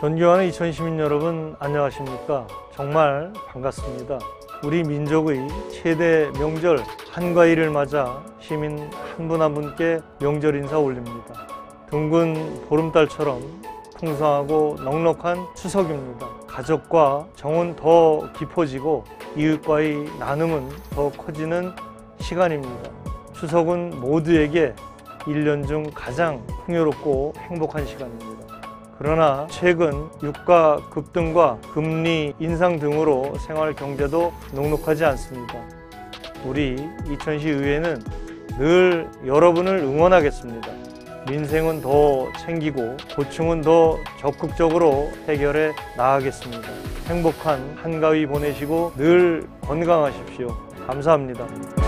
존경하는 이천 시민 여러분, 안녕하십니까? 정말 반갑습니다. 우리 민족의 최대 명절 한가위를 맞아 시민 한 분 한 분께 명절 인사 올립니다. 둥근 보름달처럼 풍성하고 넉넉한 추석입니다. 가족과 정은 더 깊어지고 이웃과의 나눔은 더 커지는 시간입니다. 추석은 모두에게 1년 중 가장 풍요롭고 행복한 시간입니다. 그러나 최근 유가 급등과 금리 인상 등으로 생활 경제도 녹록하지 않습니다. 우리 이천시 의회는 늘 여러분을 응원하겠습니다. 민생은 더 챙기고 고충은 더 적극적으로 해결해 나가겠습니다. 행복한 한가위 보내시고 늘 건강하십시오. 감사합니다.